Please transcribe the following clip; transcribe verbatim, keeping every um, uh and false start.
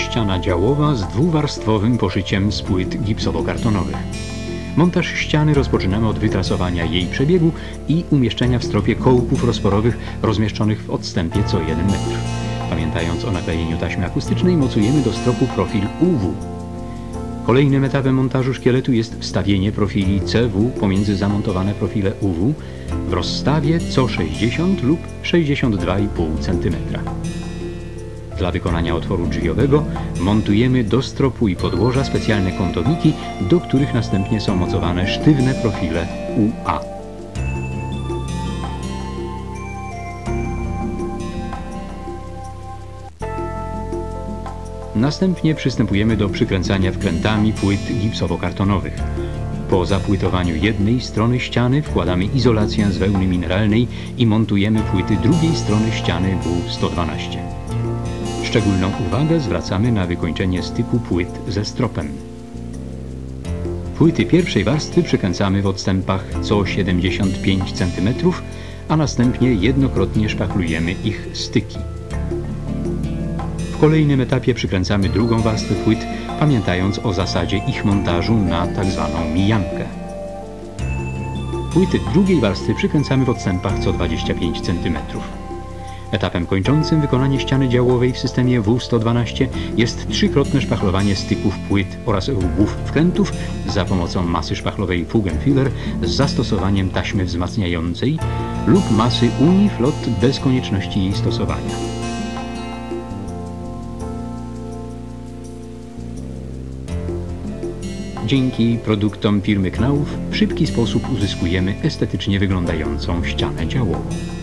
ściana działowa z dwuwarstwowym poszyciem z płyt gipsowo-kartonowych. Montaż ściany rozpoczynamy od wytrasowania jej przebiegu i umieszczenia w stropie kołków rozporowych rozmieszczonych w odstępie co jeden metr. Pamiętając o naklejeniu taśmy akustycznej, mocujemy do stropu profil U W. Kolejnym etapem montażu szkieletu jest wstawienie profili C W pomiędzy zamontowane profile U W w rozstawie co sześćdziesiąt lub sześćdziesiąt dwa i pół centymetra. Dla wykonania otworu drzwiowego montujemy do stropu i podłoża specjalne kątowniki, do których następnie są mocowane sztywne profile U A. Następnie przystępujemy do przykręcania wkrętami płyt gipsowo-kartonowych. Po zapłytowaniu jednej strony ściany wkładamy izolację z wełny mineralnej i montujemy płyty drugiej strony ściany W sto dwanaście. Szczególną uwagę zwracamy na wykończenie styku płyt ze stropem. Płyty pierwszej warstwy przykręcamy w odstępach co siedemdziesiąt pięć centymetrów, a następnie jednokrotnie szpachlujemy ich styki. W kolejnym etapie przykręcamy drugą warstwę płyt, pamiętając o zasadzie ich montażu na tzw. mijankę. Płyty drugiej warstwy przykręcamy w odstępach co dwadzieścia pięć centymetrów. Etapem kończącym wykonanie ściany działowej w systemie W sto dwanaście jest trzykrotne szpachlowanie styków płyt oraz rubów wkrętów za pomocą masy szpachlowej Fugenfiller z zastosowaniem taśmy wzmacniającej lub masy Uniflot bez konieczności jej stosowania. Dzięki produktom firmy Knauf w szybki sposób uzyskujemy estetycznie wyglądającą ścianę działową.